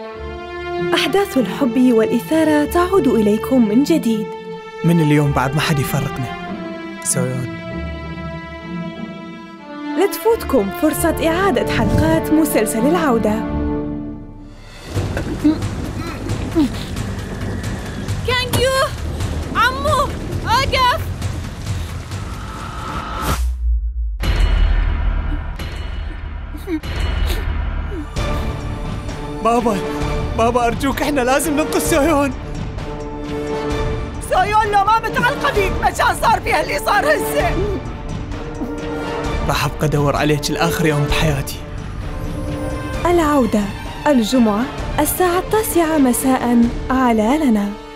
أحداث الحب والإثارة تعود إليكم من جديد. من اليوم بعد ما حد يفرقنا. سويون. لا تفوتكم فرصة إعادة حلقات مسلسل العودة. كانجيو عمو أقف. بابا أرجوك، إحنا لازم ننقذ سويون. سويون لو ما متعلقة بيك ما كان صار فيها اللي صار هسه. راح أبقى أدور عليك لآخر يوم بحياتي. العودة الجمعة 9:09 مساء على لنا.